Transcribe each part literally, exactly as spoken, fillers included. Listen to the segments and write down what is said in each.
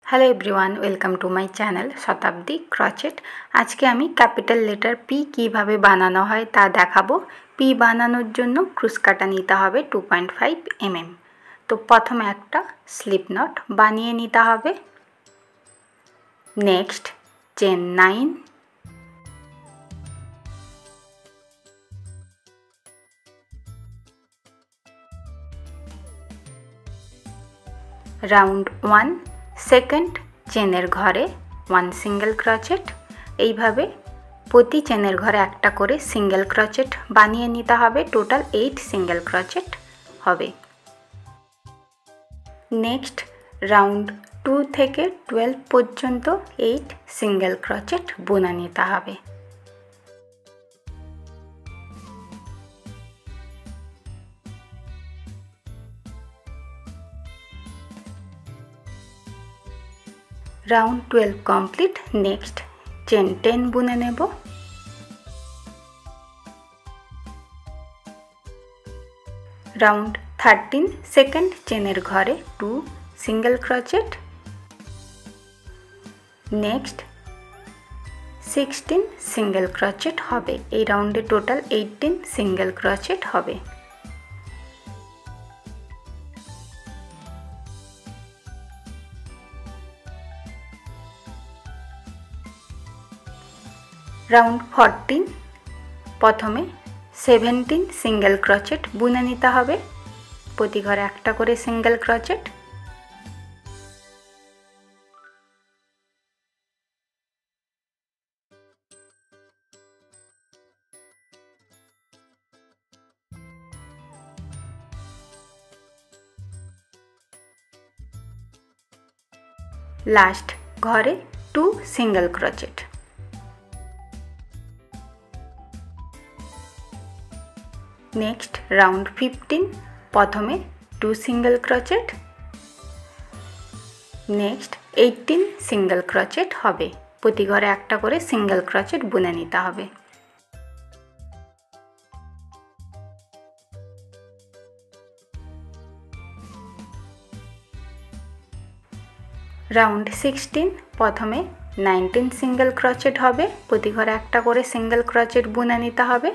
Hello everyone, welcome to my channel Shatabdi crochet. আজকে আমি capital letter P কিভাবে বানানো হয় তা দেখাবো। পি বানানোর জন্য ক্রুশ কাটা নিতে হবে two point five M M. তো প্রথমে একটা স্লিপ নট বানিয়ে নিতে হবে। Next chain nine, round one, second চেনের ঘরে ওয়ান সিঙ্গেল ক্রচেট। এইভাবে প্রতি চেনের ঘরে একটা করে সিঙ্গেল ক্রচেট বানিয়ে নিতে হবে। টোটাল এইট সিঙ্গেল ক্রচেট হবে। নেক্সট রাউন্ড টু থেকে টুয়েলভ পর্যন্ত এইট সিঙ্গেল ক্রচেট বুনে নিতে হবে। Round twelve complete. Next chain ten বুনে নেব। রাউন্ড থার্টিন, সেকেন্ড চেনের ঘরে two single crochet. Next sixteen single crochet হবে। এই রাউন্ডে টোটাল এইটিন সিঙ্গেল ক্রচেট হবে। রাউন্ড ফোরটিন, প্রথমে সেভেন্টিন সিঙ্গেল ক্রচেট বুনে নিতে হবে। প্রতি ঘরে একটা করে সিঙ্গেল ক্রচেট। লাস্ট ঘরে two single crochet. Next round fifteen, প্রথমে two single crochet. Next eighteen single crochet হবে। প্রতি ঘরে একটা করে সিঙ্গেল ক্রচেট বুনে নিতে হবে। রাউন্ড সিক্সটিন, প্রথমে নাইনটিন সিঙ্গেল ক্রচেট হবে। প্রতি ঘরে একটা করে সিঙ্গেল ক্রচেট বুনে নিতে হবে।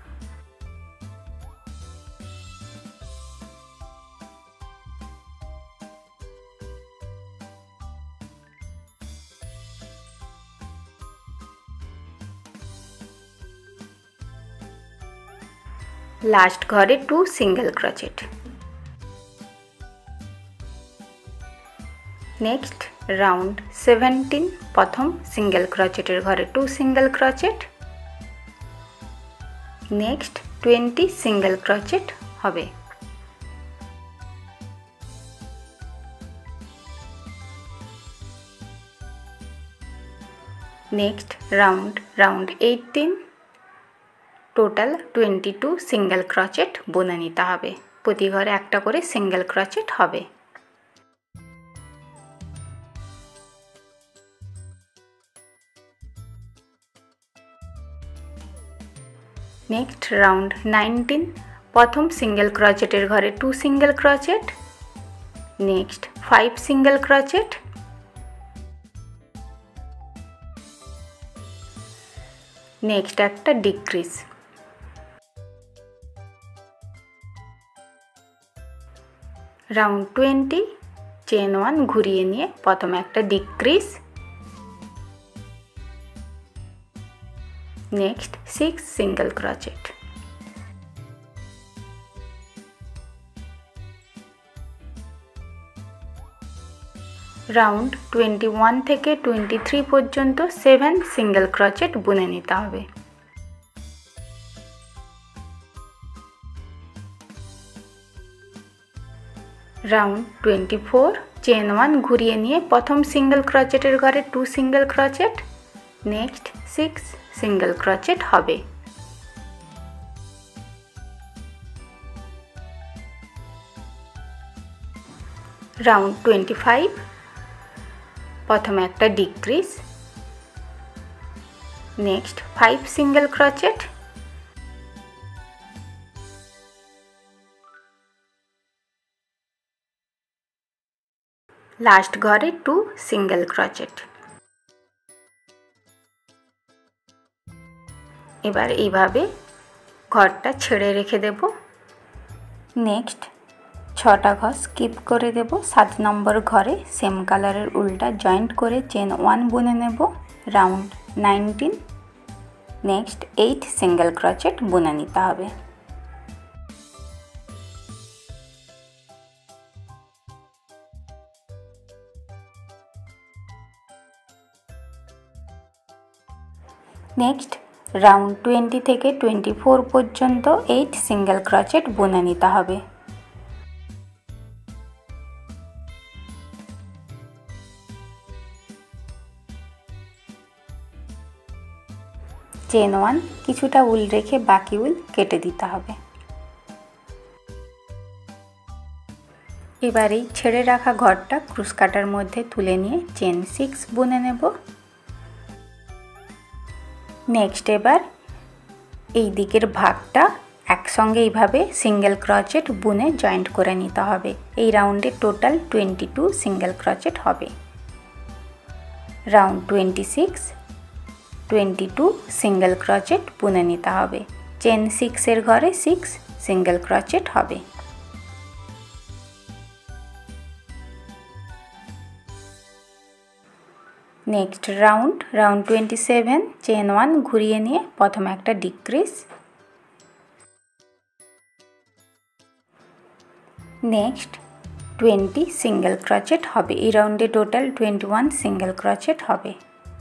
লাস্ট ঘরে two single crochet. Next round seventeen, প্রথম সিঙ্গেল ক্রচেটের ঘরে two single crochet. Next twenty single crochet হবে। Next round round eighteen, total twenty two single crochet বুনে নিতে হবে। প্রতি ঘরে একটা করে সিঙ্গেল ক্রচেট হবে। নেক্সট রাউন্ড নাইনটিন, প্রথম সিঙ্গেল ক্রচেটের ঘরে two single crochet. Next five single crochet. Next একটা decrease. Round twenty, chain one ঘুরিয়ে নিয়ে প্রথমে একটা decrease. Next six single crochet. Round twenty one থেকে টোয়েন্টি থ্রি পর্যন্ত সেভেন সিঙ্গেল ক্রচেট বুনে নিতে হবে। Round twenty four, chain one ঘুরিয়ে নিয়ে প্রথম সিঙ্গেল ক্রচেটের ঘরে two single crochet. Next six single crochet হবে। রাউন্ড টোয়েন্টি ফাইভ, প্রথমে একটা decrease. Next five single crochet. Last ঘরে টু সিঙ্গেল ক্রোচেট। এবার এইভাবে ঘরটা ছেড়ে রেখে দেব। নেক্সট ছটা ঘর স্কিপ করে দেব। সাত নম্বর ঘরে সেম কালারের উল্টা জয়েন্ট করে চেন ওয়ান বুনে নেব round nineteen. Next eight single crochet বুনে নিতে হবে। নেক্সট রাউন্ড টোয়েন্টি থেকে টোয়েন্টি ফোর পর্যন্ত এইট সিঙ্গেল ক্রোচেট বুনে নিতে হবে। চেন ওয়ান কিছুটা উল রেখে বাকি উল কেটে দিতে হবে। এবার এই ছেড়ে রাখা ঘরটা ক্রুশ কাটার মধ্যে তুলে নিয়ে চেন সিক্স বুনে নেব। নেক্সট এবার এই দিকের ভাগটা একসঙ্গে এইভাবে সিঙ্গেল ক্রোচেট বুনে জয়েন্ট করে নিতে হবে। এই রাউন্ডে total twenty two single crochet হবে। Round twenty six twenty two single crochet বুনে নিতে হবে। চেন সিক্সের ঘরে সিক্স সিঙ্গেল ক্রোচেট হবে। Next round round twenty seven chain one ঘুরিয়ে নিয়ে প্রথমে একটা decrease. Next twenty single crochet হবে। এই রাউন্ডে total twenty one single crochet হবে।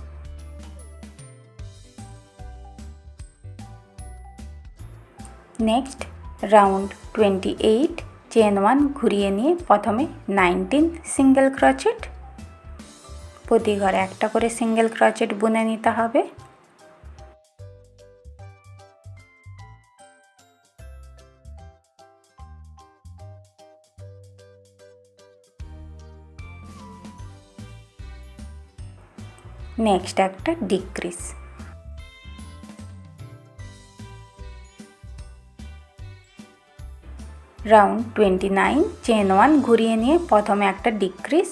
Next round twenty eight chain one ঘুরিয়ে নিয়ে প্রথমে নাইনটিন সিঙ্গেল ক্রোচেট। প্রতি ঘরে একটা করে সিঙ্গেল ক্রোচেট বুনে নিতে হবে। নেক্সট একটা decrease. Round twenty nine chain one ঘুরিয়ে নিয়ে প্রথমে একটা decrease.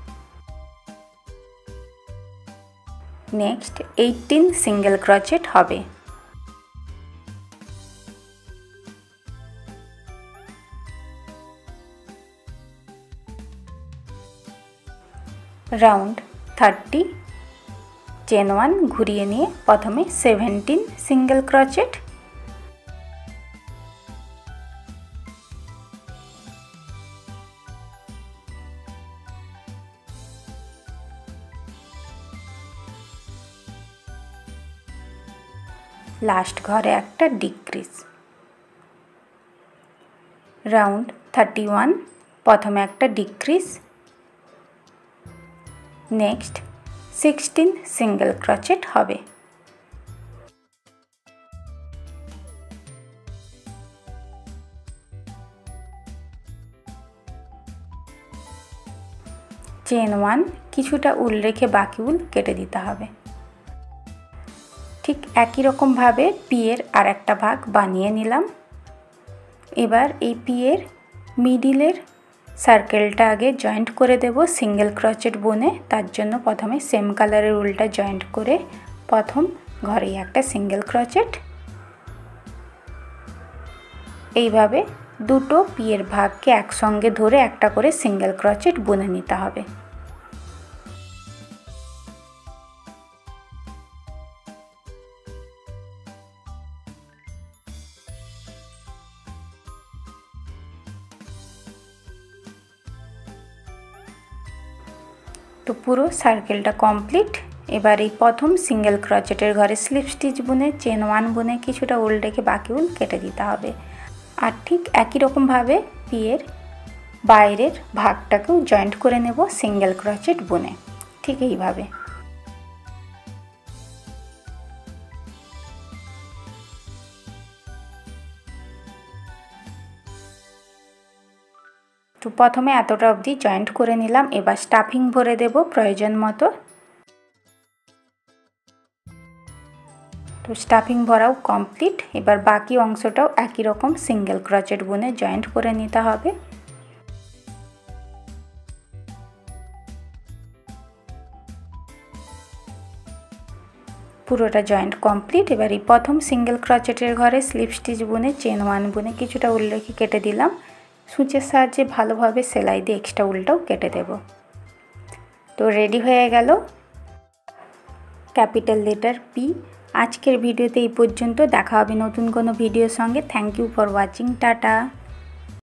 Next eighteen single crochet হবে। রাউন্ড থার্টি চেন ওয়ান ঘুরিয়ে নিয়ে প্রথমে সেভেন্টিন সিঙ্গেল ক্রোচেট। লাস্ট ঘরে একটা ডিক্রিজ। রাউন্ড থার্টি ওয়ান প্রথমে একটা decrease. Next sixteen single crochet হবে। চেন ওয়ান কিছুটা উল রেখে বাকি উল কেটে দিতে হবে। ঠিক একই রকমভাবে পিয়ের আর একটা ভাগ বানিয়ে নিলাম। এবার এই পিয়ের মিডিলের সার্কেলটা আগে জয়েন্ট করে দেব সিঙ্গেল ক্রোচেট বুনে। তার জন্য প্রথমে সেম কালারের উলটা জয়েন্ট করে প্রথম ঘরেই একটা সিঙ্গেল ক্রোচেট। এইভাবে দুটো পিয়ের ভাগকে একসঙ্গে ধরে একটা করে সিঙ্গেল ক্রোচেট বুনে নিতে হবে। তো পুরো সার্কেলটা কমপ্লিট। এবার এই প্রথম সিঙ্গেল ক্রোচেটের ঘরে স্লিপ স্টিচ বুনে চেন ওয়ান বুনে কিছুটা উল রেখে বাকি উল কেটে দিতে হবে। আর ঠিক একই রকমভাবে পিয়ের বাইরের ভাগটাকেও জয়েন্ট করে নেব সিঙ্গেল ক্রোচেট বুনে, ঠিক এইভাবে। তো প্রথমে এতটা অবধি জয়েন্ট করে নিলাম। এবার স্টাফিং ভরে দেব প্রয়োজন মতো। তো স্টাফিং ভরাও কমপ্লিট। এবার বাকি অংশটাও একই রকম সিঙ্গেল ক্রোচেট বুনে জয়েন্ট করে নিতে হবে। পুরোটা জয়েন্ট কমপ্লিট। এবার এই প্রথম সিঙ্গেল ক্রচেটের ঘরে স্লিপ স্টিচ বুনে চেন ওয়ান বুনে কিছুটা উল রেখে কেটে দিলাম। সূচের সাহায্যে ভালোভাবে সেলাই দিয়ে এক্সট্রা উলটাও কেটে দেব। তো রেডি হয়ে গেল ক্যাপিটাল লেটার পি। আজকের ভিডিওতে এই পর্যন্ত, দেখা হবে নতুন কোনো ভিডিওর সঙ্গে। Thank you for watching, tata.